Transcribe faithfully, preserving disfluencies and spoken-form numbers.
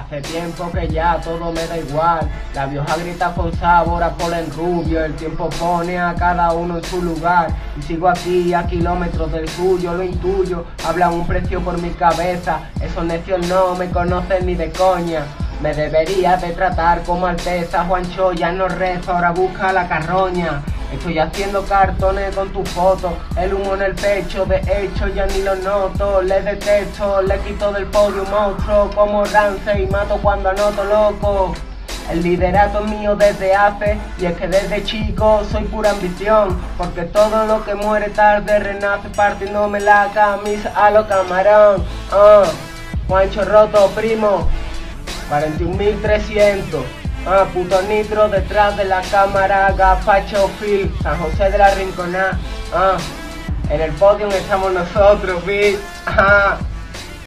Hace tiempo que ya todo me da igual. La vieja grita con sabor a polen rubio. El tiempo pone a cada uno en su lugar. Y sigo aquí a kilómetros del suyo, lo intuyo. Hablan un precio por mi cabeza. Esos necios no me conocen ni de coña. Me deberías de tratar como alteza. Juancho ya no reza, ahora busca la carroña. Estoy haciendo cartones con tu foto, el humo en el pecho, de hecho ya ni lo noto. Le detesto, le quito del podio un monstruo como Ramsey y mato cuando anoto, loco. El liderato es mío desde hace, y es que desde chico soy pura ambición, porque todo lo que muere tarde renace partiéndome la camisa a lo camarón. Ah, Juancho roto, primo, cuarenta y un mil trescientos. Ah, puto nitro detrás de la cámara, Gafacho Phil, San José de la Rinconada. Ah, en el podio estamos nosotros, bitch. Ah.